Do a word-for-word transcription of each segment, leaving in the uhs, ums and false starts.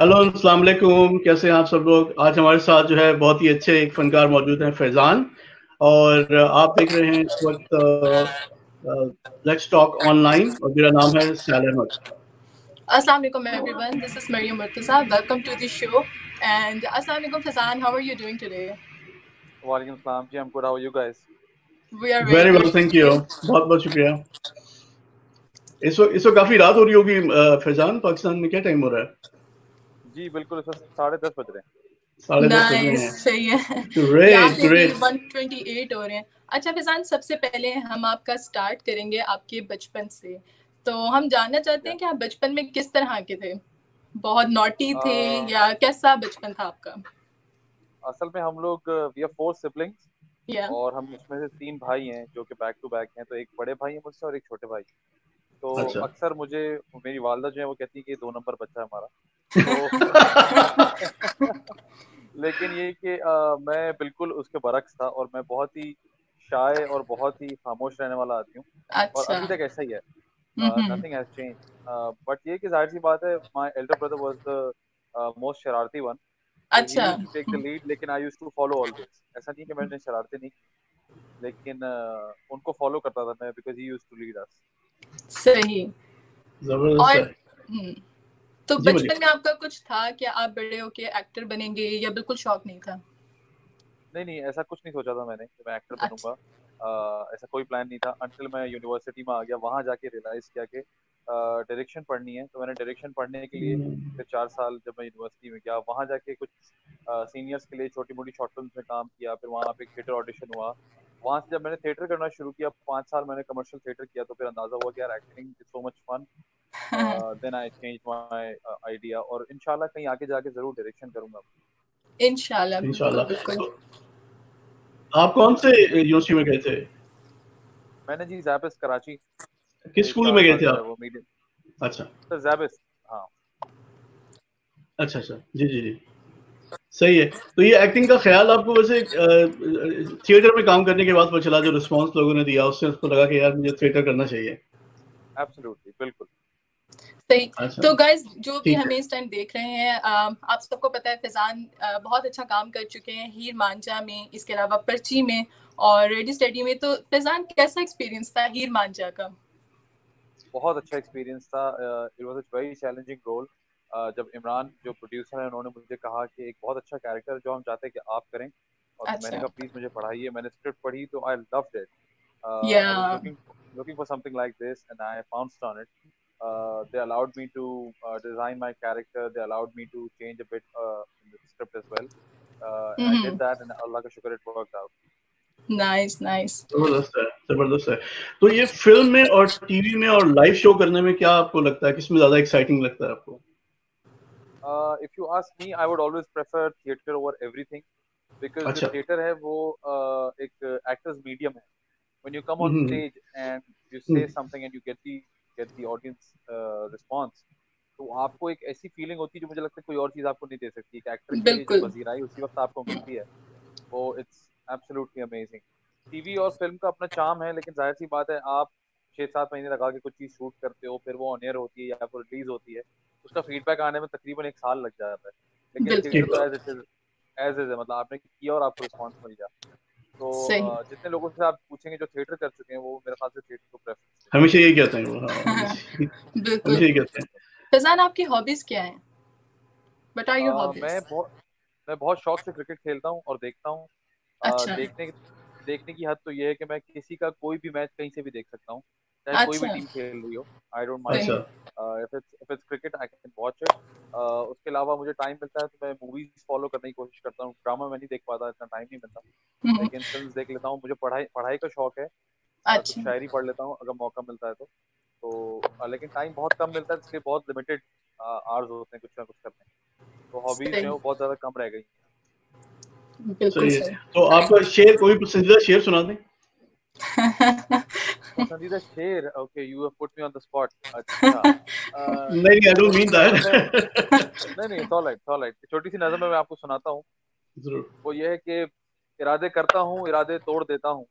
Hello, अस्सलाम वालेकुम, कैसे हैं आप सब लोग? आज हमारे साथ जो है बहुत ही अच्छे एक फ़नकार मौजूद हैं, फैज़ान, और आप देख रहे हैं इस वक़्त uh uh, let's talk online और मेरा नाम है Sail Ahmed. Assalamu alaikum everyone, this is Maryam Murtaza. Welcome to the show. And Assalamu alaikum Fazan, how are you doing today? Walaikum salam ji, I'm good. How are you guys? We are very very good. Well, thank you. बहुत-बहुत शुक्रिया। इस वक़्त इस वक़्त काफ़ी रात हो रही होगी अ, फैज़ान, पाकिस्तान में क्या टाइम हो रहा है? जी बिल्कुल, इस वक्त साढ़े दस बज रहे हैं। साढ़े दस बज रहे Nice, हैं। सही है। यहाँ ग्रेट, पे भी ग्रेट। वन ट्वेंटी एट हो रहे हैं। अच्छा फैजान, सबसे पहले हम आपका स्टार्ट करेंगे आपके बचपन से। तो हम जानना चाहते हैं कि आप बचपन में किस तरह के थे? बहुत नॉटी थे अ, या कैसा बचपन था आपका? असल में हम लोग वी आर फोर सिबलिंग्स या और हम उसमें से तीन भाई हैं जो कि बैक टू बैक हैं। तो एक बड़े भाई हैं मुझसे और एक छोटे भाई। तो अच्छा। अक्सर मुझे मेरी वालदा जो है वो कहती है कि दो नंबर बच्चा है हमारा। तो लेकिन ये कि अ, मैं बिल्कुल उसके बरक्स था और मैं बहुत ही शाय और बहुत ही खामोश रहने वाला आदमी हूँ और अच्छा। अभी तक ऐसा ही है। Hmm. Nothing has change. But ये कि जाहिर सी बात है, my elder brother was the most शरारती वन। तो ही अच्छा। Used to take the lead, लेकिन I used to follow always. ऐसा नहीं कि मैंने शरारतें नहीं की, लेकिन uh, उनको फॉलो करता था मैं, because he used to lead us. सही। ज़बरदस्त और है। हम्म, तो जी, बोलिए। बचपन में आपका कुछ था कि आप बड़े होके एक्टर बनेंगे या बिल्कुल शौक नहीं था? नहीं नहीं, ऐसा कुछ नहीं सोचा था मैंने कि मैं एक्टर अच्छा। बनूंगा। uh, ऐसा कोई प्लान नहीं था अंटिल मैं यूनिवर्सिटी में आ गया। वहां जाके रियलाइज किया कि डायरेक्शन पढ़नी है। तो मैंने डायरेक्शन पढ़ने के लिए हुँ। फिर चार साल जब मैं यूनिवर्सिटी में गया, वहां जाके कुछ सीनियर्स के लिए छोटी मोटी शॉर्ट फिल्म में काम किया। फिर वहां पे थिएटर ऑडिशन हुआ। वहां से जब मैंने थिएटर करना शुरू किया, पाँच साल मैंने कमर्शियल थिएटर किया, तो फिर अंदाजा हुआ कि यार acting is so much fun. Then I change my idea और इंशाल्लाह कहीं आगे जाके जरूर डायरेक्शन करूंगा। इंशाल्लाह, बिल्कुल इंशाल्लाह। बिल्कुल। तो आप कौन से यूनिवर्सिटी में गए थे? मैंने जी जैबिस कराची किस से स्कूल चार में गए साल थे जो है आप? वो मीडियम। अच्छा। सर जैबिस। हाँ। अच्छा, अच्छा। जी, जी, जी। सही है। तो ये एक्टिंग का ख़्याल आपको वैसे अ अ, थिएटर में काम करने के बाद पता चला, जो रिस्पॉन्स लोगों ने दिया उससे आपको लगा कि यार मुझे थिएटर करना चाहिए? एब्सोल्युटली, बिल्कुल। सही। अच्छा, तो गाइस, जो भी ठीक है। हमें इस टाइम देख रहे हैं, अ, आप सबको पता है फैजान अ, बहुत अच्छा काम कर चुके हैं हीर मांझा में, इसके अलावा पर्ची में और रेडी स्टडी में। तो फैजान, कैसा एक्सपीरियंस था हीर मांझा का? बहुत अच्छा एक्सपीरियंस था। It was a very challenging role. जब इमरान जो प्रोड्यूसर है उन्होंने मुझे कहा कि एक बहुत अच्छा कैरेक्टर जो हम चाहते हैं कि आप करें, और तो मैंने अच्छा। कहा प्लीज मुझे पढ़ाइए। मैंने स्क्रिप्ट पढ़ी तो आई loved it. Yeah I was looking looking for something like this and I pounced on it. Uh, they allowed me to uh, design my character. They allowed me to change a bit uh, in the script as well. Uh, and I did that, and Allah ka shukr, it worked out. Nice nice. ज़बरदस्त है, ज़बरदस्त है। तो ये film में और TV में और लाइव शो करने में क्या आपको लगता है, किसमें ज़्यादा एक्साइटिंग लगता है आपको? Uh, if you ask me, I would always prefer theater over everything because जो अच्छा। theater है वो uh, एक actors medium है. When you come hmm, on hmm, stage and you hmm. say something and you get the get the audience uh, response, तो आपको एक ऐसी फीलिंग होती है जो मुझे लगता है कोई और चीज आपको नहीं दे सकती। एक एक्टर के लिए जो बिल्कुल। पजीराई उसी वक्त आपको मिलती है, वो इट्स एब्सोल्युटली अमेजिंग। टीवी और फिल्म का अपना चार्म है, लेकिन जाहिर सी बात है आप छह सात महीने लगा के कुछ चीज शूट करते हो, फिर वो ऑन एयर होती है या फिर रिलीज होती है, उसका फीडबैक आने में तकरीबन एक साल लग जाता है। लेकिन थिएटर बिल्कुल। तो as it is as is है, मतलब आपने किया और आपको रिस्पॉन्स मिल गया। तो सही। अ, जितने लोगों से आप पूछेंगे जो थिएटर कर चुके हैं, वो मेरे ख्याल से थिएटर को प्रेफरेंस देंगे। हमेशा यही कहते हैं वो, हाँ, हमेशा बिल्कुल। हमेशा यही कहते हैं। फैजान, आपकी हॉबीज क्या हैं? व्हाट आर योर अ, मैं हॉबीज? बहुत मैं बहुत शौक से क्रिकेट खेलता हूँ और देखता हूँ। अ, अच्छा। देखने देखने की हद तो ये है कि मैं किसी का कोई भी मैच कहीं से भी देख सकता हूँ, चाहे कोई भी अच्छा। टीम खेल रही हो। I don't mind. अच्छा। सही। If it's if it's cricket I can watch it. उसके अलावा मुझे टाइम मिलता है तो मैं मूवीज फॉलो करने की कोशिश करता हूँ। ड्रामा मैं नहीं देख पाता, इतना टाइम नहीं मिलता। हम्म। लेकिन फिल्म देख लेता हूँ। मुझे पढ़ाई पढ़ाई का शौक है। अ, कुछ अच्छा। शायरी पढ़ लेता हूँ अगर मौका मिलता है तो। तो अ, लेकिन टाइम बहुत कम मिलता है, इसलिए बहुत लिमिटेड आवर्स होते हैं कुछ ना कुछ करने। तो हॉबीज जो सही। है वो बहुत ज्यादा कम रह गई। बिल्कुल सही है। सही। तो आपका शेर, कोई पसंदीदा शेर सुना दें? पसंदीदा शेर? Okay, you have put me on the spot. अच्छा। अ, नहीं, आई डोंट छोटी मीन सी नज़म में, दैट। नहीं नहीं, it's all right, it's all right. छोटी सी नज़म में मैं आपको सुनाता हूँ। ज़रूर। वो ये है कि इरादे करता हूँ, इरादे तोड़ देता हूँ।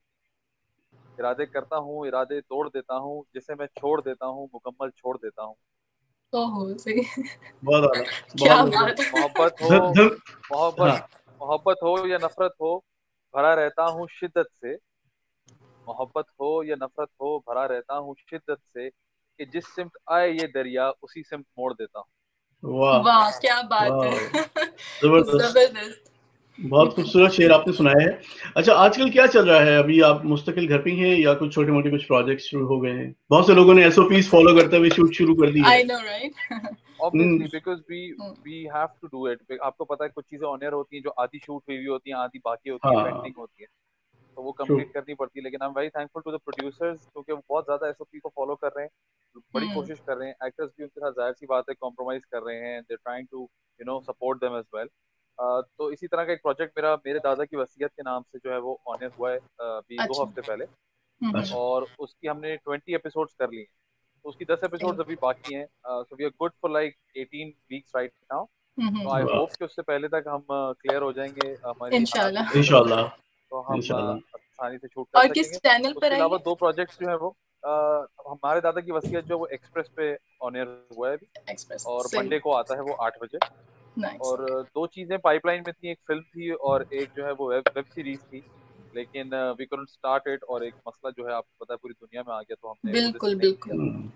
इरादे करता हूँ, इरादे तोड़ देता हूँ। जिसे मैं छोड़ देता हूँ, मुकम्मल छोड़ देता हूँ। ओहो सही। बहुत आला, क्या बहुत बढ़िया। बात है। मोहब्बत हो धन धन मोहब्बत हाँ, मोहब्बत हो या नफरत हो, भरा रहता हूँ शिद्दत से। मोहब्बत हो या नफरत हो, भरा रहता हूँ शिद्दत से, कि जिस सिमत आए ये दरिया उसी सिमत मोड़ देता हूँ। वाह वाह क्या बात है। वाह, जबरदस्त, जबरदस्त। बहुत खूबसूरत शेर आपने सुनाया है। अच्छा, आजकल क्या चल रहा है? अभी आप मुस्तकिल घर पे ही हैं या कुछ छोटे-मोटे कुछ प्रोजेक्ट्स शुरू हो गए हैं? बहुत से लोगों ने एसओपीज़ फॉलो करते हुए शूट शुरू कर दी है। I know right. Obviously hmm, because we we have to do it. आपको पता है कुछ चीजें ऑन एयर होती हैं जो आधी शूट हुई हुई होती हैं, आधी बाकी होती है, हाँ, पेंडिंग होती है, तो वो ट्रू। कंप्लीट करनी पड़ती है। लेकिन I am very thankful to the producers, क्योंकि वो बहुत ज्यादा एसओपी को फॉलो कर रहे हैं, बड़ी कोशिश कर रहे हैं। एक्टर्स भी उनके साथ जाहिर सी बात है कॉम्प्रोमाइज कर रहे हैं, they trying to you know support them as well. तो इसी तरह का एक प्रोजेक्ट मेरा मेरे दादा की वसीयत के नाम से जो है वो ऑन एयर हुआ है अ, अभी दो अच्छा। हफ्ते पहले। हम्म। अच्छा, और उसकी हमने ट्वेंटी एपिसोड्स कर लिए हैं, तो उसकी दस सही। एपिसोड्स अभी बाकी हैं। So we are good for like eighteen weeks right now. तो आई हम्म। वाह! होप कि उससे पहले तक हम क्लियर हो जाएंगे, हमारी हालात भी इंशाल्लाह। बेहतर हो इंशाल्लाह, जाएंगे, तो हम अ, इंशाल्लाह। आसानी से शूट कर और किस सकेंगे। चैनल पर उसके अलावा आएंगे? दो प्रोजेक्ट्स जो है वो अ, हमारे दादा की वसीयत जो है वो एक्सप्रेस पे ऑन एयर हुआ है अभी, एक्सप्रेस और सही। मंडे को आता है वो आठ बजे। नाइस। और अ, दो चीजें पाइपलाइन में थी, एक फिल्म थी और एक जो है वो वेब वेब सीरीज थी, लेकिन वी कुडंट स्टार्ट इट, और एक मसला जो है आपको पता है पूरी दुनिया में आ गया, तो हमने वो रिस्क बिल्कुल नहीं लिया। बिल्कुल। Hmm,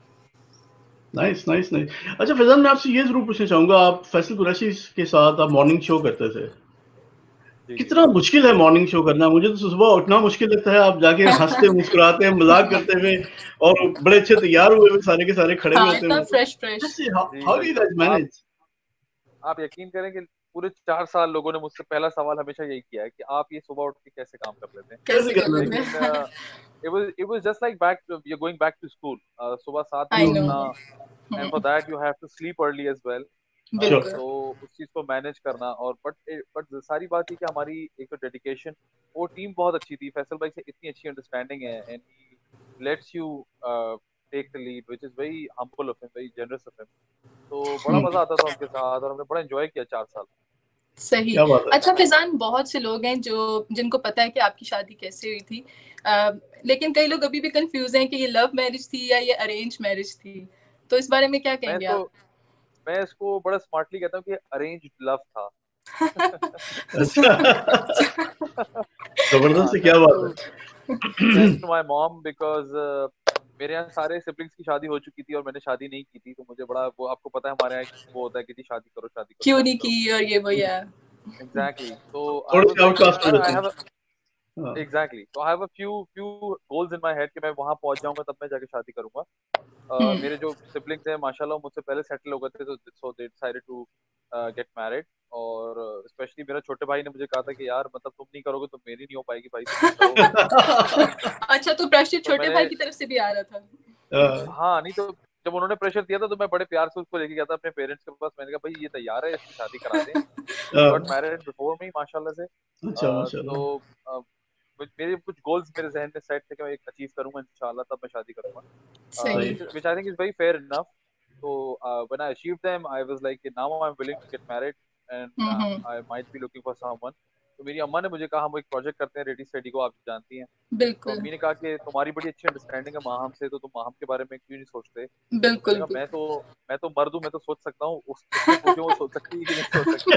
nice, nice, nice. अच्छा फैज़ान, मैं आपसे ये ज़रूर पूछना चाहूँगा, आप फैसल कुरैशी के साथ आप मॉर्निंग शो करते थे। जी जी। कितना मुश्किल है मॉर्निंग शो करना? मुझे तो सुबह उठना मुश्किल लगता है, आप जाके हँसते, मुस्कुराते, मज़ाक करते हुए और बड़े अच्छे तैयार हुए हुए सारे के सारे खड़े हुए हाँ होते हैं इतना वहाँ पे। Fresh fresh. कैसे हाउ जी हाउ डू यू बिल्कुल। गाइस आप मैनेज? आप यकीन करेंगे, पूरे चार साल लोगों ने मुझसे पहला सवाल हमेशा यही किया है कि आप ये सुबह उठ के कैसे काम कर लेते हैं। कैसे कैसे कर कर लेते लेते हैं? लेकिन हैं। It was it was just like back you going back to school. सुबह सात बजे आई नो। उठना, and for that you have to sleep early as well. Sure. बिल्कुल। तो उस चीज को मैनेज करना, और बट बट सारी बात ये कि हमारी एक तो डेडिकेशन, वो टीम बहुत अच्छी थी, फैसल भाई से इतनी अच्छी अंडरस्टैंडिंग है, and he lets you take the lead, which is very humble of him, very generous of him. तो बड़ा हुँ, मजा आता था उनके साथ, और हमने बड़ा एंजॉय किया चार साल। सही। क्या बात है। अच्छा फिजान, बहुत से लोग हैं जो जिनको पता है कि आपकी शादी कैसे हुई थी, अ, लेकिन कई लोग अभी भी कंफ्यूज हैं कि ये लव मैरिज थी या ये अरेंज मैरिज थी, तो इस बारे में क्या मैं कहेंगे इसको आप? मैं इसको बड़ा स्मार्टली कहता हूँ कि अरेंज्ड लव था। अच्छा। ज़बरदस्त हाँ, है, क्या थैंक्स बात टू है। Thanks to my mom, because मेरे यहाँ सारे सिबलिंग्स की शादी हो चुकी थी और मैंने शादी नहीं की थी, तो मुझे बड़ा, वो आपको पता है हमारे यहाँ एक वो होता है कि जी शादी करो शादी करो क्यों शादी नहीं करो। की और ये वो या। एग्जैक्टली, तो आई वाज थोड़े-से लाइक आउटकास्ट हो यार जाते आई हैं। हैव हाँ, एग्जैक्टली, तो I have a few few goals in my head कि मैं वहां पहुंच जाऊंगा तब मैं जाके शादी करूंगा। अ, हम्म। मेरे जो सिबलिंग्स हैं माशाल्लाह मुझसे पहले सेटल हो गए थे, तो so they decided to get married. और स्पेशली मेरा छोटे भाई ने मुझे कहा था कि यार मतलब तुम नहीं करोगे तो मेरी नहीं हो पाएगी भाई, तो तुम करो। अच्छा, तो प्रेशर तो छोटे मैंने, भाई की तरफ से भी आ रहा था? हाँ, हाँ नहीं तो जब उन्होंने प्रेशर दिया था तो मैं बड़े प्यार से उसको लेके गया था अपने पेरेंट्स के पास। मैंने कहा भाई ये तैयार है, इसकी शादी करा दें। तो ही गॉट हाँ, मैरिड बिफोर मी माशाल्लाह से। अच्छा अ, माशाल्लाह। तो अ, कुछ- मेरे कुछ गोल्स मेरे जहन में सेट थे कि मैं एक अचीव करूंगा इंशाल्लाह, तब मैं शादी करूंगा, सही। सही। Which which I think is very fair enough. So uh, when I achieved them, I was like, now I'm willing to get married, and hmm uh, hmm. I might be looking for someone. तो मेरी अम्मा ने मुझे कहा हम एक project करते हैं रेडी स्टडी को, आप जानती हैं। तो बिल्कुल अम्मी ने कहा कि तुम्हारी बड़ी अच्छी अंडरस्टैंडिंग है माहम से, तो तुम माहम के बारे में क्यों नहीं सोचते। तो मैंने बिल्कुल कहा मैं बिल्कुल। तो मैं तो मर्द हूँ, मैं तो सोच सकता हूँ, उस उससे पूछो वो सोच सकती है कि नहीं सोच सकती।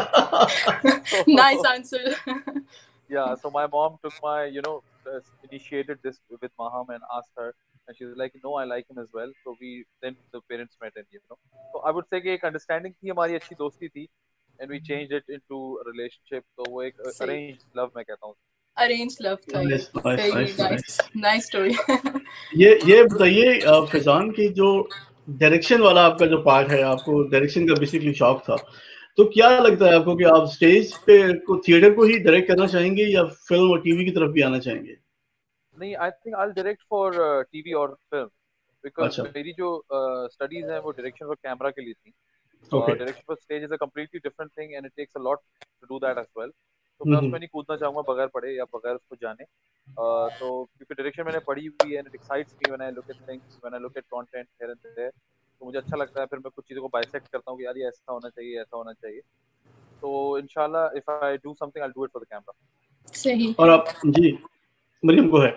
नाइस तो answer. yeah, so my mom took my, you know, uh, initiated this with Maham and asked her, and she was like, no, I like him as well. So we then the parents met, and you know, so I would say कि एक understanding थी, हमारी अच्छी दोस्ती थी, and we changed it into a relationship. तो वो एक सही। arranged love मैं कहता हूँ। अरेंज लव था ये। नाइस, नाइस, सही। Nice, nice. Nice nice story. ये ये बताइए अ, फैज़ान की जो डायरेक्शन वाला आपका जो पार्ट है, आपको डायरेक्शन का बेसिकली शौक था। तो क्या लगता है आपको कि आप स्टेज पे को थिएटर को ही डायरेक्ट करना चाहेंगे या फ़िल्म और टीवी की तरफ भी आना चाहेंगे? नहीं, I think I direct for TV और फिल्म, बिकॉज अच्छा, मेरी जो स्टडीज हैं वो डायरेक्शन और कैमरा के लिए थी। Okay. Direction for stage is a completely different thing, and it takes a lot to do that as well. तो हुँ, मैं हुँ। उसमें नहीं कूदना चाहूंगा बगैर पढ़े या बगैर उसको जाने। Uh, तो क्योंकि डायरेक्शन मैंने पढ़ी हुई है, and it excites me when I look at things, when I look at content here and there. तो मुझे अच्छा लगता है, फिर मैं कुछ चीज़ों को बाइसेक्ट करता हूँ कि यार ये ऐसा होना चाहिए, ऐसा होना चाहिए। तो इंशाल्लाह if I do something I do it for the camera. सही। और आप जी, मरियम गो अहेड।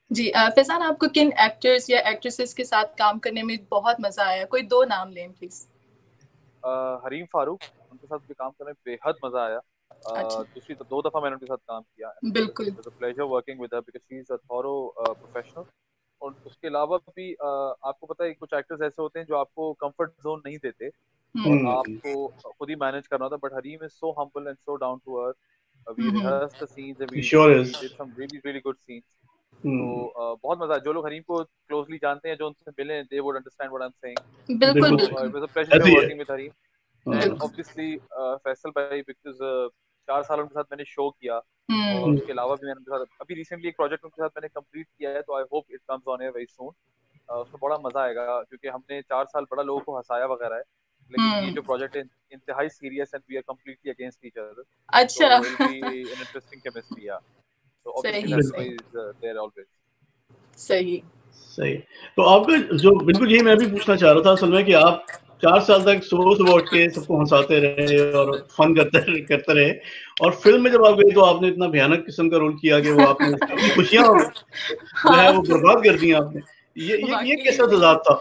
जी uh, फैजान, आपको किन एक्टर्स या एक्ट्रेसेस के साथ काम करने में बहुत मजा आया? कोई दो नाम लें प्लीज। हरीम फारूक, उनके साथ भी काम करने में बेहद मजा आया। अच्छा। दूसरी तो दो दफा मैंने उनके साथ काम किया। बिल्कुल। It was a pleasure working with her because she is a thorough professional. और उसके अलावा भी uh, आपको पता है कुछ एक्टर्स ऐसे होते हैं जो आपको कंफर्ट जोन नहीं देते और आपको खुद ही मैनेज करना होता है, but Hareem is so humble and so down to earth. We rehearsed the scenes and we sure we is. Did some really really good scenes. तो uh, बहुत मजा है। जो लोग हरीम को क्लोजली जानते हैं, जो उनसे मिले, they would understand what I am saying. बिल्कुल तो बिल्कुल इट वाज अ प्लेजर ऐसे ही है। Working with Hareem. एंड हाँ। बिल्कुल। ऑब्वियसली फैसल भाई, बिकॉज चार साल उनके साथ मैंने शो किया और हम्म उसके अलावा भी मैंने उनके साथ अभी रिसेंटली एक प्रोजेक्ट उनके साथ मैंने कंप्लीट किया है, तो I hope it comes on air very soon. उसमें बड़ा मजा आएगा क्योंकि हमने चार साल बड़ा लोगों को हंसाया वगैरह है, लेकिन ये हम्म जो प्रोजेक्ट है इंतहाई serious and we are completely against each other, अच्छा। so it'll be an interesting chemistry, yeah. So obviously सही Faisal सही bhai is uh, there always. सही। सही। तो आपका जो बिल्कुल यही मैं भी पूछना चाह रहा था असल में कि आप चार साल तक सुबह सुबह उठ के सबको हंसाते रहे और फन करते रहे करते रहे और फिल्म में जब आप गए तो आपने इतना भयानक किस्म का रोल किया कि वो आपने उसकी अपनी खुशियां जो है हाँ वो बर्बाद कर दी आपने। ये ये ये वाकई कैसा में। तज़ाद था?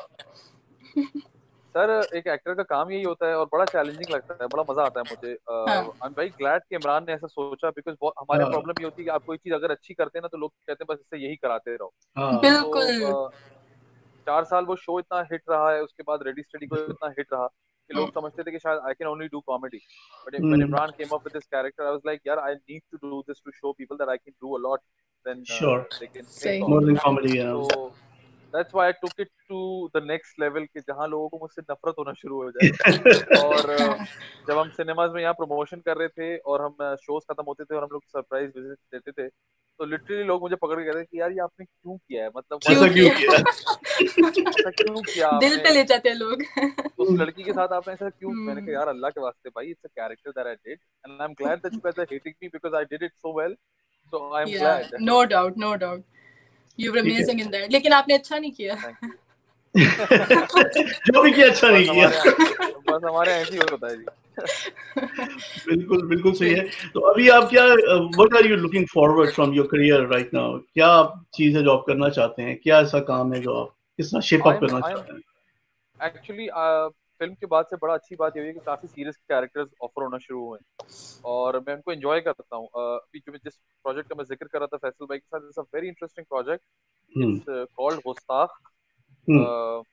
सर एक एक्टर का काम यही होता है और बड़ा चैलेंजिंग लगता है, बड़ा मजा आता है मुझे। हाँ आई एम वेरी ग्लैड कि इमरान ने ऐसा सोचा, बिकॉज हमारे हाँ प्रॉब्लम ये होती है कि आप कोई चीज अगर अच्छी करते हैं ना तो लोग कहते हैं बस इससे यही कराते रहो। हाँ। तो बिल्कुल। uh, चार साल वो शो इतना हिट रहा है, उसके बाद रेडी स्टडी को इतना हिट रहा कि लोग समझते थे कि शायद I can only do comedy, but when hmm. Imran came up with this character I was like यार I need to do this to show people that I can do a lot then sure. They can think of. More सही। Then comedy है। तो that's why I took it to the next level कि जहां लोगों को मुझसे नफरत होना शुरू हो जाए। और uh, जब हम सिनेमाज में यहाँ प्रमोशन कर रहे थे और हम शोज खत्म होते थे और हम लोग सरप्राइज विजिट देते थे, तो लिटरली लोग मुझे पकड़ के कहते थे कि यार ये आपने क्यों किया है, मतलब क्यों ऐसा व्हाई, क्यों किया? किया? ऐसा क्यों किया दिल आपने पे ले जाते हैं लोग। उस लड़की के साथ, आपने ऐसा क्यों? मैंने कहा हम्म यार अल्लाह के वास्ते भाई, it's a character that I did and I am glad that you guys are hating me because I did it so well, so I am yeah glad. No doubt no doubt you were ठीक है। Amazing in that, लेकिन आपने अच्छा नहीं किया। Thank you. जो भी किया अच्छा बस नहीं हमारे किया। यहाँ बस हमारे यहाँ ऐसे ही होता है जी। बिल्कुल, बिल्कुल सही है। सही। तो अभी आप क्या what are you looking forward from your career right now? क्या चीज़ है जो आप करना चाहते हैं? क्या ऐसा काम है जो आप किस तरह शेप आई अप एम करना आई एम चाहते हैं? एक्चुअली फिल्म के बाद से बड़ा अच्छी बात ये हुई है कि काफी सीरियस कैरेक्टर्स ऑफर होना शुरू हुए हैं और मैं उनको एंजॉय करता हूँ। uh, अभी जो मैं जिस प्रोजेक्ट का मैं जिक्र कर रहा था फैसल भाई के साथ, it's a very interesting project. Hmm, it's called Gustakh. Hmm,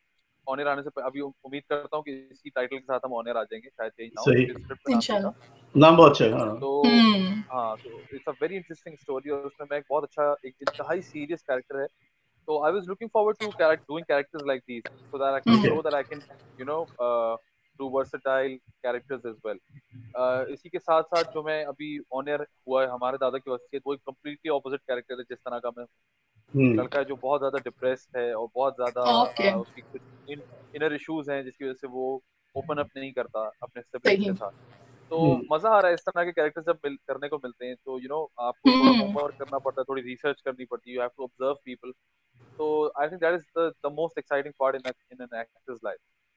on air आने से पह- अभी उम्मीद करता हूँ कि इसी टाइटल के साथ हम ऑन एयर आ जाएंगे, शायद चेंज ना हो सही। क्योंकि स्क्रिप्ट पे नाम ये था। इंशाल्लाह। नाम बहुत अच्छा है। हाँ। तो हम्म हाँ, तो it's a very interesting story और उसमें मैं एक बहुत अच्छा, एक इंतहाई सीरियस कैरेक्टर है। So I was looking forward to character, doing characters like these so that I can okay. show that I can, you know, uh, do versatile characters as well. Uh, इसी के साथ साथ जो मैं अभी on air हुआ है हमारे दादा की वसीयत, वो एक कम्प्लीटली ऑपोजिट कैरेक्टर है जिस तरह का मैं, एक हुँ, लड़का है जो बहुत ज्यादा डिप्रेस्ड है और बहुत ज्यादा ओके। uh, उसकी कुछ इन, इनर इश्यूज हैं जिसकी वजह से वो ओपन अप नहीं करता अपने सिबलिंग्स के सही। साथ। तो हुँ, मजा आ रहा है इस तरह के कैरेक्टर्स जब मिल, करने को मिलते हैं, तो यू you नो know, आपको थोड़ा हम्म होमवर्क करना पड़ता है, थोड़ी रिसर्च करनी पड़ती है, you have to observe people. So I think that is the the most exciting part in a, in an actor's life.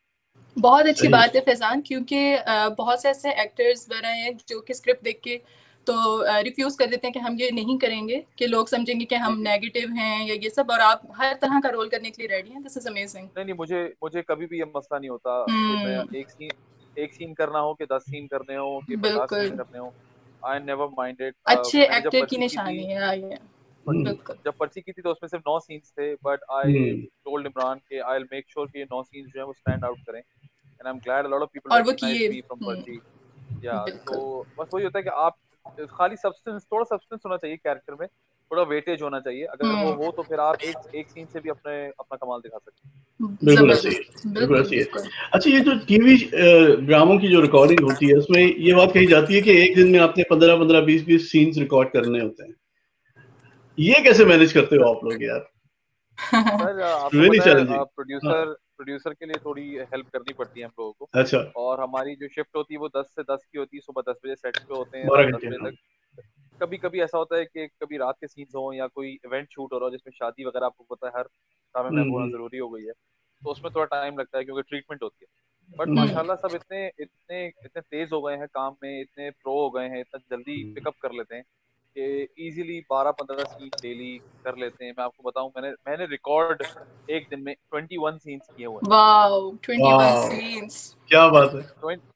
बहुत अच्छी सही। बात है फैजान, क्योंकि अ, बहुत से ऐसे एक्टर्स बने हैं जो कि स्क्रिप्ट देख के तो रिफ्यूज कर देते हैं कि हम ये नहीं करेंगे, कि लोग समझेंगे कि जी हम जी। नेगेटिव हैं या ये सब, और आप हर तरह का रोल करने के लिए रेडी हैं। This is amazing. नहीं नहीं, मुझे मुझे कभी भी ये मसला नहीं होता कि मैं हम्म एक सीन एक सीन करना हो कि दस सीन करने हो कि पचास सीन बिल्कुल। करने हो। I never minded. अच्छे मैंने जब एक्टर की पर्ची की थी, निशानी है हाँ, ये पर, हुँ, बिल्कुल। जब पर्ची की थी तो उसमें सिर्फ नौ सीन्स थे, but I hmm, told Imran के आई विल मेक श्योर कि ये नौ सीन्स जो है वो स्टैंड आउट करें, and I am glad a lot of people और वो रिकॉग्नाइज्ड किए। मी फ्रॉम पर्ची। हम्म या तो बिल्कुल। बस वही होता है कि आप खाली सब्सटेंस, थोड़ा सब्सटेंस होना चाहिए कैरेक्टर में, थोड़ा वेटेज होना चाहिए, अगर वो हो हम्म तो फिर आप एक एक सीन से भी अपने अपना कमाल दिखा सकते बिल्कुल ऐसे ही है, जबरदस्त। बिल्कुल बिल्कुल ऐसे ही है। बिल्कुल। अच्छा ये जो टीवी अ, ड्रामों की जो रिकॉर्डिंग होती है उसमें ये बात कही जाती है कि एक दिन में आपने पंद्रह पंद्रह बीस बीस सीन्स रिकॉर्ड करने होते हैं। ये कैसे मैनेज करते हो आप लोग यार? हैं। सर आपको रियली पता है चैलेंजिंग। हाँ, प्रोड्यूसर प्रोड्यूसर के लिए थोड़ी हेल्प करनी पड़ती है हम लोगों को, अच्छा। और हमारी जो शिफ्ट होती है वो दस से दस की होती है, सुबह दस बजे सेट पे होते हैं, रात बारह दस घंटे बजे हाँ। तक। कभी कभी ऐसा होता है कि कभी रात के सीन्स हो या कोई इवेंट शूट हो रहा हो जिसमें शादी वगैरह, आपको पता है हर समय में हुँ, होना हुँ, जरूरी हो गई है, तो उसमें थोड़ा टाइम लगता है क्योंकि ट्रीटमेंट होती है। बट हुँ, माशाल्लाह सब इतने इतने इतने तेज हो गए हैं काम में, इतने प्रो हो गए हैं, इतना जल्दी हुँ, पिकअप कर लेते हैं कि इजीली बारह पंद्रह सीन डेली कर लेते हैं। मैं आपको बताऊं, मैंने मैंने रिकॉर्ड एक दिन में इक्कीस सीन्स किए हुए हैं। वाओ, इक्कीस वाह, सीन्स, क्या बात है।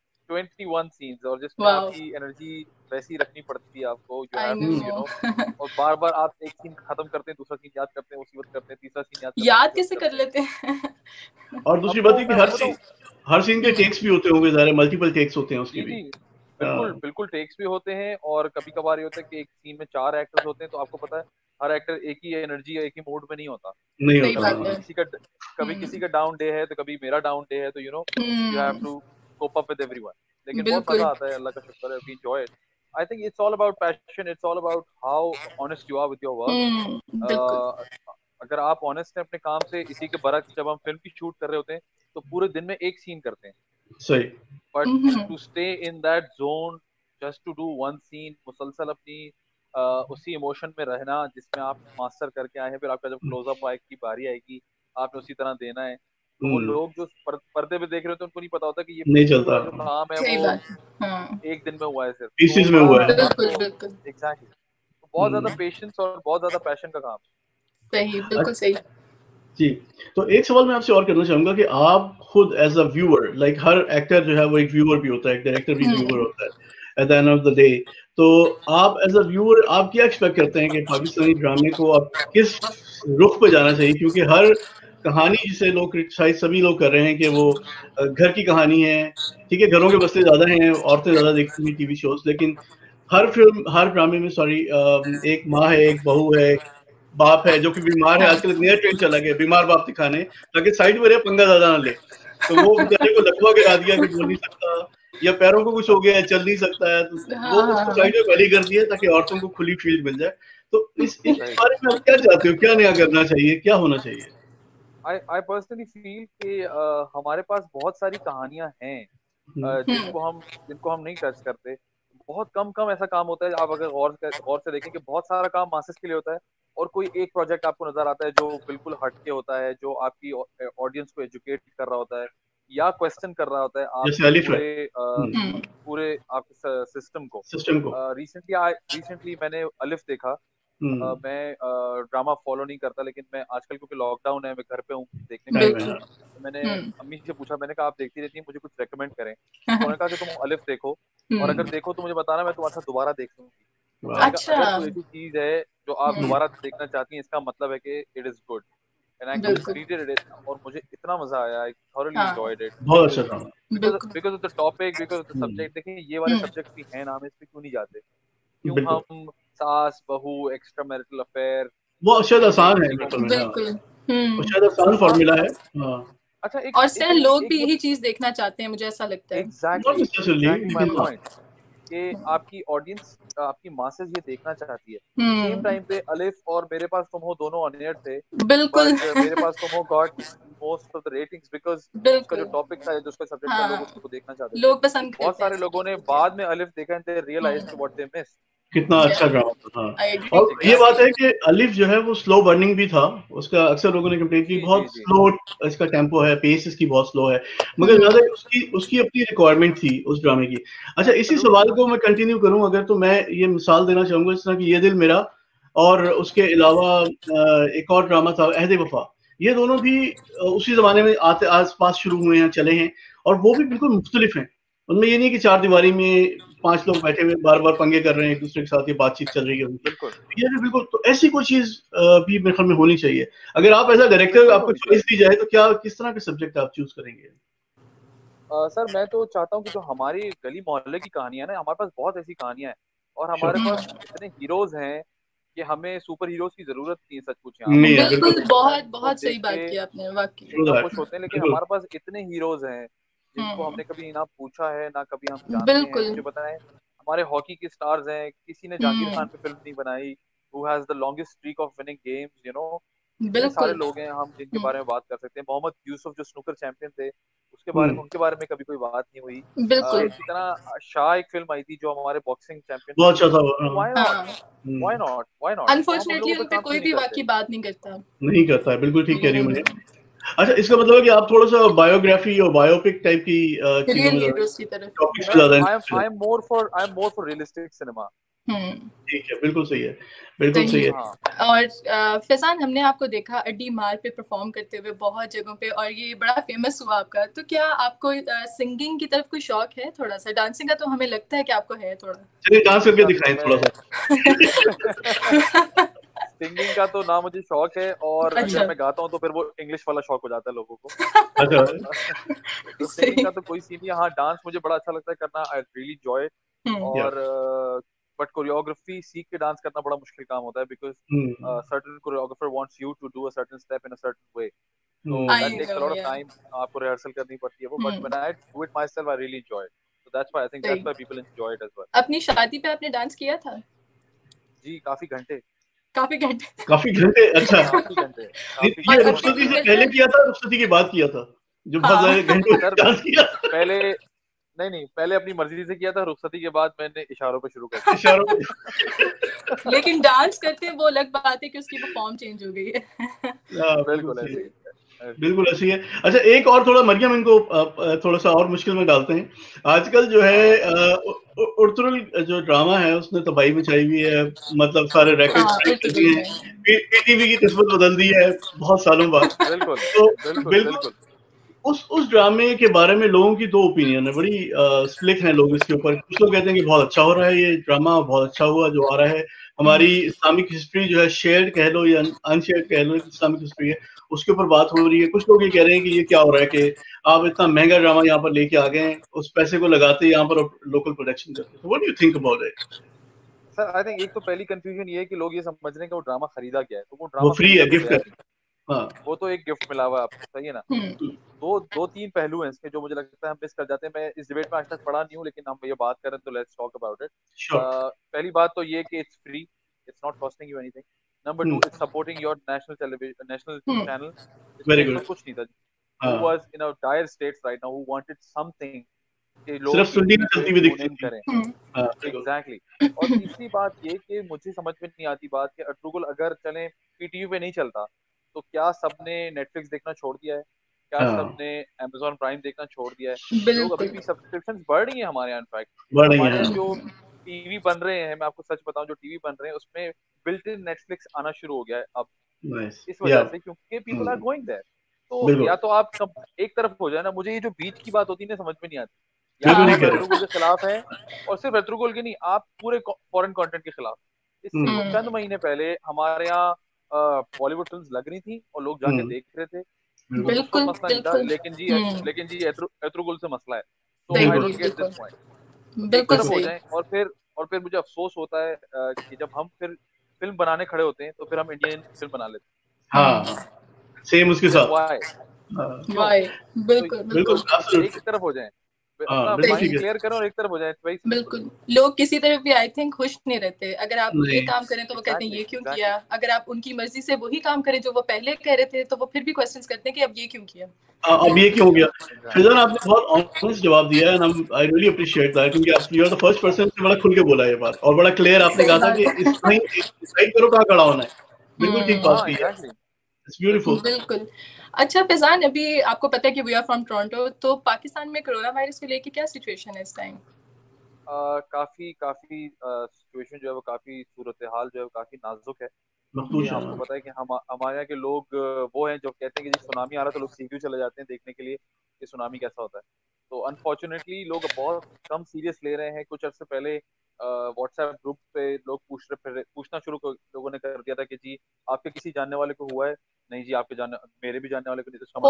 इक्कीस सीन्स, और जिसमें वाओ, आपकी एनर्जी वैसी रखनी पड़ती है आपको, you I have to you know. No और बार बार आप एक सीन खत्म करते हैं, दूसरा सीन याद करते हैं, उसी वक्त करते हैं, तीसरा सीन याद करते हैं, याद उसी वक्त कैसे कर करते हैं। लेते हैं? और दूसरी अब बात वो है कि मैं हर आपको सीन बताऊं, हर सीन के हम्म, टेक्स भी होते होंगे, ज़ाहिर मल्टीपल टेक्स होते हैं उसके जी भी। जी, बिल्कुल हाँ, बिल्कुल टेक्स भी होते हैं, और कभी कभार ये होता है कि एक सीन में चार एक्टर्स होते हैं, तो आपको पता है हर एक्टर एक ही एनर्जी या एक ही मूड में नहीं होता। नहीं सही होता। बात कभी है। हाँ, किसी का कभी हम्म, किसी का डाउन डे है, तो कभी मेरा डाउन डे है, तो you know you have hmm, to cope up with everyone. लेकिन बहुत बिल्कुल। मजा आता है, अल्लाह का शुक्र है, we enjoy it. I think it's all about passion, it's all about how honest you are with your hmm, बिल्कुल। वर्क। अगर आप ऑनेस्ट हैं अपने काम से, इसी के बरक्स जब हम फिल्म की शूट कर रहे होते हैं तो पूरे दिन में एक सीन करते हैं, सही। But hmm, to stay in that zone, just to do one scene, मुसलसल अपनी uh, उसी इमोशन में रहना जिसमें आप मास्टर करके आए हैं, फिर आपका जब क्लोजअप आएगी, बारी आएगी, आपने उसी तरह देना है। तो वो हम्म, लोग जो पर, पर्दे पे देख रहे होते हैं, उनको नहीं पता होता कि ये नहीं पूरा चलता। जो काम है सही वो बात है। हाँ, एक दिन में हुआ है सिर्फ, तो वो पीसीज में बड़ा हुआ है। हाँ। बिल्कुल आपको बिल्कुल एग्जैक्टली तो बहुत ज्यादा हम्म। पेशेंस और बहुत ज्यादा पैशन का काम सही, बिल्कुल सही। जी, तो एक सवाल मैं आपसे और करना चाहूँगा कि आप खुद एज़ अ व्यूअर, लाइक हर एक्टर जो है वो एक व्यूअर भी होता है, एक डायरेक्टर भी व्यूअर हम्म, होता है at the end of the day. तो आप एज़ अ व्यूअर आप क्या एक्सपेक्ट करते हैं कि पाकिस्तानी ड्रामे को अब किस रुख पे जाना चाहिए? क्योंकि हर कहानी जिसे लोग क्रिटिसाइज़ सभी लोग कर रहे हैं कि वो अ, घर की कहानी है, ठीक है, घरों के मसले ज़्यादा हैं, औरतें ज़्यादा देखती हैं टीवी शोज़, लेकिन हर फ़िल्म, हर ड्रामे में सॉरी अ, एक माँ है, एक बहू है, बाप है जो कि बीमार है। हाँ, आजकल एक नया ट्रेंड चला गया है बीमार बाप दिखाने, ताकि साइड में रहे, पंगा ज़्यादा ना ले। तो वो बेचारे को लकवा गिरा दिया कि बोल नहीं सकता, या पैरों को कुछ हो गया है, चल नहीं सकता है, तो वो हाँ, हाँ, उसको हाँ, साइड में पहले कर दिया ताकि औरतों को खुली फील्ड मिल जाए। तो इस इस है। बारे में आप क्या चाहते हो? क्या नया करना चाहिए? क्या होना चाहिए? आई आई पर्सनली फील कि अ, हमारे पास बहुत सारी कहानियां हैं हुँ, अ, हम्म, जिनको हम जिनको हम नहीं टच करते। बहुत कम कम ऐसा काम होता है, आप अगर गौर से गौर से देखें कि बहुत सारा काम मासेस के लिए होता है, और कोई एक प्रोजेक्ट आपको नजर आता है जो बिल्कुल हटके होता है, जो आपकी ऑडियंस को एजुकेट कर रहा होता है या क्वेश्चन कर रहा होता है जैसे आपके एलिफ है। पूरे अ, हुँ, हम्म, पूरे आपके सिस्टम को। सिस्टम को। रिसेंटली रिसेंटली मैंने अलिफ देखा। हुँ, अ, मैं ड्रामा फॉलो नहीं करता, लेकिन मैं आजकल क्योंकि लॉकडाउन है, मैं घर पे हूँ, देखने को टाइम मिला। है, बिल्कुल। हाँ। तो मैंने हम्म, अम्मी से पूछा, मैंने कहा आप देखती रहती हैं, मुझे कुछ रेकमेंड करें। तो उन्होंने कहा कि तुम अलिफ देखो, और अगर हम्म, देखो तो मुझे बताना, मैं तुम्हारे साथ दोबारा देख लूंगी। तो मैंने वाह! कहा अच्छा, अगर कोई ऐसी चीज है जो आप हम्म, दोबारा देखना चाहती हैं, इसका मतलब है कि it is good, and I बिल्कुल। कंप्लीटेड इट, और मुझे इतना मजा आया, आई थॉरली हाँ, एंजॉयड इट। बहुत अच्छा था। बिकॉज बिल्कुल। Because of the topic, because of the hmm, subject. देखिए ये वाले हम्म, सब्जेक्ट भी हैं ना, हम इस पे क्यों नहीं जाते? क्यों बिल्कुल। हम सास बहू, एक्स्ट्रा मैरिटल अफेयर, वो शायद ये आसान है चीजों असल को, में, हाँ। बिल्कुल। वो हम्म, शायद आसान आसान फ़ॉर्मूला है। है। हाँ, अच्छा, एक और एक सर एक लोग एक भी ये यही चीज देखना चाहते हैं, मुझे ऐसा लगता है। Not exactly necessarily, exactly my लेकिन हाँ। पॉइंट, कि आपकी ऑडियंस, आपकी मासेस ये देखना चाहती है। सेम हम्म, टाइम पे अलिफ और मेरे पास तुम हो दोनों ऑन एयर थे, बिल्कुल। बट मेरे पास तुम हो got most of the ratings, because उसका जो बिल्कुल। टॉपिक था, जो उसका सब्जेक्ट था, लोग हाँ, उसको देखना चाहते थे। लोग पसंद बहुत करते हैं सारे ऐसी लोगों ने चीजें। बाद में अलिफ देखा and they realised hmm, what they miss. कितना अच्छा यस, ड्रामा था, हाँ। I agree. और ये बात एग्जैक्टली। है कि अलिफ जो है वो स्लो बर्निंग भी था। उसका अक्सर लोगों ने कंप्लेंट की, जी जी बहुत जी। स्लो इसका टेम्पो है, पेस इसकी बहुत स्लो है। मगर हम्म, ज़्यादा उसकी उसकी अपनी रिक्वायरमेंट थी उस ड्रामे की। अच्छा, इसी एब्सोल्युटली। सवाल को मैं कंटिन्यू करूँ अगर, तो मैं ये मिसाल देना चाहूँगा इस तरह की ये दिल मेरा, और उसके अलावा अ, एक और ड्रामा था अहद वफ़ा। ये दोनों भी अ, उसी ज़माने में आते आस-पास शुरू हुए हैं, चले हैं, और वो भी बिल्कुल मुख्तलिफ हैं। उनमें ये नहीं कि चार दीवारी में पाँच लोग बैठे हुए बार-बार पंगे कर रहे हैं, एक-दूसरे के साथ ये बातचीत चल रही है उनकी। बिल्कुल ये भी बिल्कुल, तो ऐसी कोई चीज़ अ, भी मेरे ख्याल में होनी चाहिए। अगर आप एज़ अ डायरेक्टर बिल्कुल आपको होनी चॉइस चाहिए। दी जाए तो क्या किस तरह के सब्जेक्ट आप चूज़ करेंगे? अ, सर मैं तो चाहता हूँ कि जो हमारी गली मोहल्ले की कहानियां ना, हमारे पास बहुत ऐसी कहानियां हैं, और हमारे श्योर। पास हम्म, इतने हीरोज हैं कि हमें सुपर हीरोज की जरूरत नहीं है। सच पूछें आप, नहीं हम है, बॉलीवुड बिल्कुल। बिल्कुल, फिल्मों बहुत को बहुत देख सही बात के की आपने, वाकई। ट्रू इतना दैट। खुश होते हैं, लेकिन बिल्कुल। हमारे पास इतने हीरोज हैं जिनको हम्म, हमने कभी ना पूछा है, ना कभी हम जानते हैं। बिल्कुल। मुझे बताएं, हमारे हॉकी के स्टार्स हैं, किसी ने जहांगीर हम्म, खान पे फिल्म नहीं बनाई, who has the longest streak of winning games, you know. इतने सारे बिल्कुल। लोग हैं हम जिनके हम्म, बारे में बात कर सकते हैं। मोहम्मद यूसुफ जो स्नूकर चैंपियन थे, उसके बारे हुँ, में उनके बारे में कभी कोई बात नहीं हुई। अ, बिल्कुल। इसी तरह शाह एक फिल्म आई थी जो हमारे बॉक्सिंग चैंपियन पे बहुत थी। अच्छा था वो, तो हाँ। व्हाई नॉट, हाँ, why hmm, not, why not, तो हम उन अनफॉर्चुनेटली लोगों पे उन पे काम क्यों कोई नहीं भी करते? वाकई बात नहीं करता। नहीं करता है, बिल्कुल ठीक कह रही हूँ मैं। हम्म, अच्छा, इसका मतलब है कि आप थोड़ा-सा बायोग्राफी और बायोपिक टाइप की अ, चीज़ों रियल में ज़्यादा, हीरोज की तरफ। टॉपिक्स पे मैं ज़्यादा आई एम इंटरेस्टेड आई हैं। Am more for I am more for realistic cinema. ठीक है, बिल्कुल सही है, बिल्कुल सही है। और फैजान, हमने आपको देखा अड्डी मार पे परफॉर्म करते हुए बहुत जगहों पे, और ये बड़ा फेमस हुआ आपका। तो क्या आपको सिंगिंग की तरफ कोई शौक है? थोड़ा सा डांसिंग का तो हमें लगता है कि आपको है थोड़ा। चलिए डांस करके दिखाएं थोड़ा सा। सिंगिंग का तो ना मुझे शौक है, और अच्छा। अगर मैं गाता हूँ तो फिर वो इंग्लिश वाला शौक हो जाता है लोगों को। अच्छा। तो सिंगिंग का तो कोई सीन नहीं है। हाँ, डांस मुझे बड़ा अच्छा लगता है करना, आई रियली एंजॉय। और बट कोरियोग्राफी सीख के डांस करना बड़ा मुश्किल काम होता है, because certain choreographer wants you to do a certain step in a certain way, so I that takes a know, lot of yeah. time. आपको रिहर्सल करनी पड़ती है वो, but when I do it myself I really enjoy it, so that's why I think that's why people enjoy it as well. अपनी शादी पे आपने dance किया था? जी, काफी घंटे काफी घंटे काफी घंटे अच्छा। काफी घंटे काफी ये रुखसती से पहले किया था, रुखसती के बाद किया था, जो बहुत सारे घंटे डांस किया? पहले नहीं नहीं पहले अपनी मर्जी से किया था, रुखसती के बाद मैंने इशारों पे शुरू कर दिया। इशारों पे। लेकिन डांस करते वो अलग बात है कि उसकी वो फॉर्म चेंज हो गई है। बिल्कुल ऐसे ही बिल्कुल ऐसी है। अच्छा, एक और थोड़ा मरियम इनको थोड़ा सा और मुश्किल में डालते हैं। आजकल जो है उर्तुल जो ड्रामा है उसने तबाही मचाई हुई है, मतलब सारे रैकेट्स ब्रेक कर दिए हैं, पीटीवी की किस्मत बदल दी है बहुत सालों बाद। बिल्कुल तो बिल्कुल बिल्कुल उस उस ड्रामे के बारे में लोगों की दो ओपिनियन है, बड़ी स्प्लिट हैं लोग इसके ऊपर। कुछ लोग कहते हैं कि बहुत अच्छा हो रहा है ये ड्रामा, बहुत अच्छा हुआ जो आ रहा है, हमारी इस्लामिक हिस्ट्री जो है शेयर्ड कह लो या अनशेयर्ड कह लो, इस्लामिक हिस्ट्री है उसके ऊपर बात हो रही है। कुछ लोग ये कह रहे हैं कि ये क्या हो रहा है कि आप इतना महंगा ड्रामा यहाँ पर लेके आ गए हैं, उस पैसे को लगाते यहाँ पर लोकल प्रोडक्शन करते। What do you think about it? Sir I think एक तो पहली कंफ्यूजन ये है कि लोग ये समझ रहे हैं कि वो ड्रामा खरीदा क्या है, तो वो ड्रामा वो फ्री है, गिफ्ट है। हाँ, वो तो एक गिफ्ट मिला हुआ है आपको, सही है ना। दो दो तीन पहलू हैं इसके जो मुझे लगता है हम मिस कर जाते हैं। मैं इस डिबेट में आज तक पढ़ा नहीं हूँ, लेकिन हम ये बात करें तो लेट्स टॉक अबाउट इट। पहली बात तो ये कि it's free, it's not costing you anything. Number two, it's supporting your national television national channel, इसमें कुछ नहीं था। Who was in a dire states right now, who wanted something कि लोग सिर्फ सुननी चलती हुई दिखती करें। एग्जैक्टली। और तीसरी बात ये कि मुझे समझ में नहीं आती बात कि अटरूगल अगर चले पीटीवी पे नहीं चलता तो क्या सबने नेटफ्लिक्स देखना छोड़ दिया है? क्या सबने अमेज़न प्राइम देखना छोड़ दिया है? लोग अभी भी सब्सक्रिप्शंस बढ़ रही हैं हमारे यहाँ। इनफैक्ट हमारे यहाँ जो टीवी बन रहे हैं, मैं आपको सच बताऊं, जो टीवी बन रहे हैं उसमें बिल्ट इन नेटफ्लिक्स आना शुरू हो गया है अब। इस वजह से क्योंकि पीपल आर गोइंग देयर। तो या तो आप कब एक तरफ हो जाए ना, मुझे ये जो बीच की बात होती है ना समझ में नहीं आती। या आप एट्रुगोल के खिलाफ हैं, और सिर्फ एट्रुगोल के नहीं, आप पूरे फॉरेन कंटेंट के खिलाफ। इससे चंद महीने पहले हमारे यहाँ बॉलीवुड फिल्म्स लग रही थी और लोग जाके देख रहे थे, बिल्कुल मसला नहीं था। लेकिन जी लेकिन जी एट्रुगोल से मसला है, तो I don't get this point. बिल्कुल हो जाए और फिर और फिर मुझे अफसोस होता है कि जब हम फिर फिल्म बनाने खड़े होते हैं तो फिर हम इंडियन फिल्म बना लेते हैं। हाँ, सेम उसके साथ। व्हाई व्हाई बिल्कुल बिल्कुल एक तरफ हो जाए, अपना माइंड क्लियर करो और एक तरफ हो जाए। बिल्कुल, लोग किसी तरफ भी आई थिंक खुश नहीं रहते। अगर आप ये काम करें तो वो कहते हैं ये क्यों किया, अगर आप उनकी मर्जी से वही काम करें जो वो पहले कह रहे थे तो वो फिर भी क्वेश्चंस करते हैं कि अब ये क्यों किया, अब ये क्यों हो गया। फैजान, आपने बहुत ऑनेस्ट जवाब दिया है, and I really appreciate that, क्योंकि आप you are the first person ने बड़ा खुल के बोला ये बात, और बड़ा क्लियर आपने कहा था कि इस नहीं डिसाइड करो कहाँ खड़ा होना है। बिल्कुल ठीक बात की है, इट्स ब्यूटीफुल। बिल्कुल। अच्छा फैजान, अभी आपको पता है कि वी आर फ्रॉम टोरंटो, तो पाकिस्तान में कोरोना वायरस को लेके क्या सिचुएशन है इस टाइम? uh, काफी काफी सिचुएशन uh, जो है वो काफी सूरत हाल जो है वो काफी नाजुक है। ये आपको पता है कि हम हमारे यहाँ के लोग वो हैं जो कहते हैं कि सुनामी आ रहा है तो लोग सी क्यू चले जाते हैं देखने के लिए कि सुनामी कैसा होता है। तो अनफॉर्चुनेटली लोग बहुत कम सीरियस ले रहे हैं। कुछ अर्से पहले व्हाट्सएप ग्रुप पे लोग पूछ रहे पूछना शुरू लोगों ने कर दिया था कि जी आपके किसी जानने वाले को हुआ है? नहीं जी, आपके जानने मेरे भी जानने वाले को नहीं। तो इसका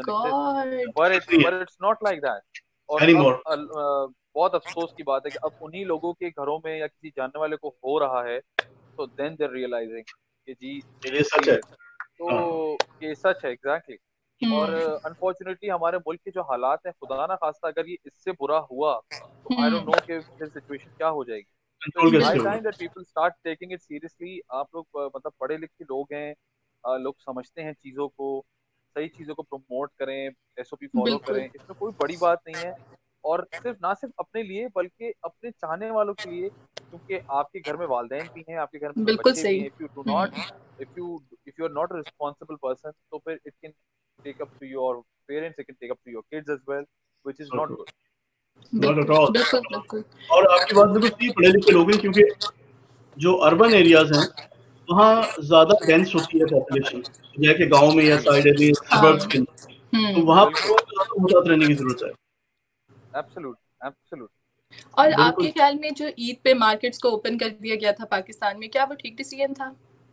मतलब पर इट्स नॉट लाइक दैट। और अब बहुत अफसोस की बात है कि अब उन्हीं लोगों के घरों में या किसी जानने वाले को हो रहा है तो देन दे रियलाइजिंग कि जी ये सच है। तो ये सच है एग्जैक्टली। और अनफॉर्चुनेटली हमारे मुल्क के जो हालात हैं, खुदा ना खास्ता अगर ये इससे बुरा हुआ तो आई डोंट नो कि फिर सिचुएशन क्या हो जाएगी। I time that people start taking it seriously. आप लोग मतलब पढ़े लिखे लोग हैं, लोग समझते हैं चीजों को, सही चीजों को प्रमोट करें, एसओपी फॉलो करें, इसमें कोई बड़ी बात नहीं है। और सिर्फ ना सिर्फ अपने लिए बल्कि अपने चाहने वालों के लिए, क्योंकि आपके घर में वालिदैन भी हैं, आपके घर में बच्चे भी हैं। If you do not if you if you are not a responsible person तो फिर it can take up to your parents, it can take up to your kids as well, which is not good. Not at all. और आपकी बात बिल्कुल सही, पढ़े लिखे लोग हैं, क्योंकि जो अर्बन एरियाज हैं वहाँ ज्यादा डेंस होती है पॉपुलेशन, जैसे गांव में या साइड एरिया सबर्ब्स के अंदर, तो वहाँ पर ज्यादा मुहतात रहने की जरूरत है। Absolute absolute. और आपके ख्याल में जो ईद पे मार्केट्स को ओपन कर दिया गया था पाकिस्तान में, क्या वो ठीक डिसीजन था?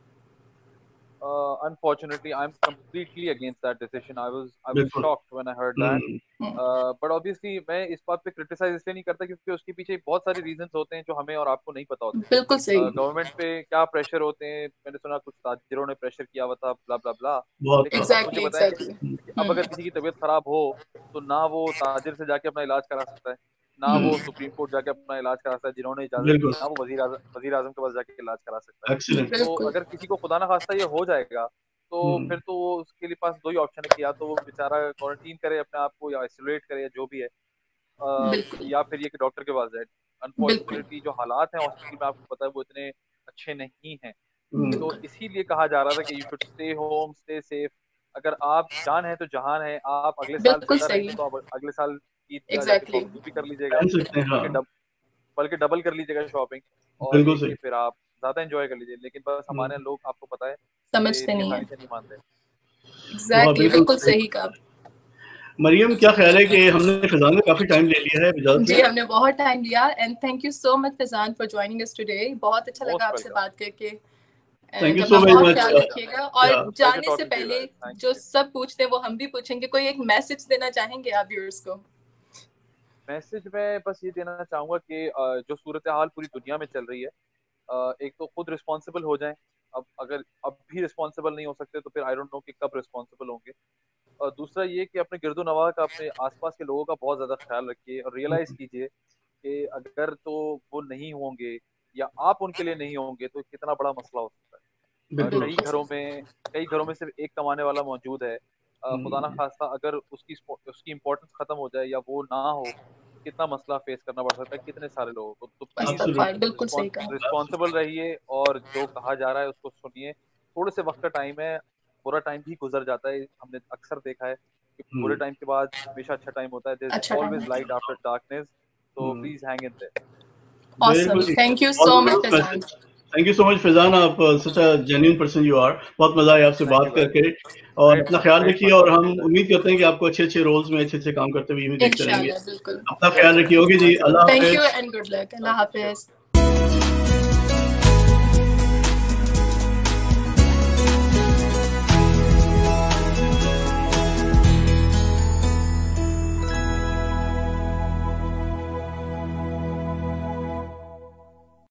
Uh, unfortunately, I'm completely against that decision. I was I was shocked when I heard that. Uh, but obviously, मैं इस बात पे क्रिटिसाइज इसलिए नहीं करता क्योंकि उसके पीछे बहुत सारे रीजंस होते हैं जो हमें और आपको नहीं पता होते। बिल्कुल सही। गवर्नमेंट uh, पे क्या प्रेशर होते हैं, मैंने सुना कुछ ताजिरों ने प्रेशर किया हुआ था, ब्ला ब्ला ब्ला। लेकिन exactly, मुझे बताया exactly. कि अब अगर किसी की तबीयत खराब हो तो ना वो ताजिर से जाके अपना इलाज करा सकता है, ना वो सुप्रीम कोर्ट जाके अपना इलाज करा सकता है जिन्होंने इजाजत दी, ना वो वजीर आजम वजीर आजम के पास जाके इलाज करा सकता है। तो अगर किसी को खुदा ना खास्ता ये हो जाएगा तो फिर तो वो उसके लिए पास दो ही ऑप्शन है कि या तो वो बेचारा क्वारंटीन करे अपने आप को या आइसोलेट करे या जो भी है, आ, या फिर ये कि डॉक्टर के पास जाए। अनफॉर्चुनेटली जो हालात हैं हॉस्पिटल में आपको पता है वो इतने अच्छे नहीं हैं, तो इसीलिए कहा जा रहा था कि you should stay home, stay safe. अगर आप जान है तो जहान है, आप अगले साल जिंदा रहेंगे तो आप अगले साल ईद पे जाके शॉपिंग भी कर लीजिएगा, बल्कि डब, बल्कि डबल कर लीजिएगा शॉपिंग, और ये फिर आप ज्यादा एंजॉय कर लीजिए। लेकिन बस हमारे लोग आपको पता है समझते नहीं है, नहीं मानते। एग्जैक्टली, बिल्कुल सही कहा। मरियम, क्या ख्याल है कि हमने फिजान में काफी टाइम ले लिया है? जी हमने बहुत टाइम लिया, and thank you so much Faizan for joining us today. बहुत अच्छा लगा आपसे बात करके। Thank you so much. ख्याल रखिएगा, और जाने से पहले जो सब पूछते हैं वो हम भी पूछेंगे, कोई एक मैसेज देना चाहेंगे आप व्यूअर्स को? मैसेज में बस ये देना चाहूंगा कि जो सूरत हाल पूरी दुनिया में चल रही है, एक तो खुद रिस्पॉन्सिबल हो जाएं। अब अगर अब भी रिस्पॉन्सिबल नहीं हो सकते तो फिर आई डोंट नो कि कब रिस्पॉन्सिबल होंगे। और दूसरा ये कि अपने गिरदो नवाह का, अपने आसपास के लोगों का बहुत ज्यादा ख्याल रखिए और रियलाइज कीजिए कि अगर तो वो नहीं होंगे या आप उनके लिए नहीं होंगे तो कितना बड़ा मसला हो सकता है। कई घरों में कई घरों में सिर्फ एक कमाने वाला मौजूद है, खुदा ना खास्ता अगर उसकी उसकी इम्पोर्टेंस खत्म हो जाए या वो ना हो तो कितना मसला फेस करना पड़ सकता है कितने सारे लोगों को। तो प्लीज रिस्पॉन्सिबल रहिए और जो कहा जा रहा है उसको सुनिए। थोड़े से वक्त का टाइम है, बुरा टाइम भी गुजर जाता है, हमने अक्सर देखा है कि बुरे टाइम के बाद हमेशा अच्छा टाइम होता है। There is always light after darkness, तो please hang in there. Awesome, thank you so much Faizan. Thank you so much Faizan, आप such a genuine person you are. बहुत मजा आया आपसे बात करके, और अपना ख्याल रखिए, और हम उम्मीद करते हैं कि आपको अच्छे अच्छे रोल्स में अच्छे अच्छे काम करते हुए भी देखते रहेंगे। अपना ख्याल रखिए। ओके जी, अल्लाह हाफिज़। Thank you and good luck. Allah हाफिज़।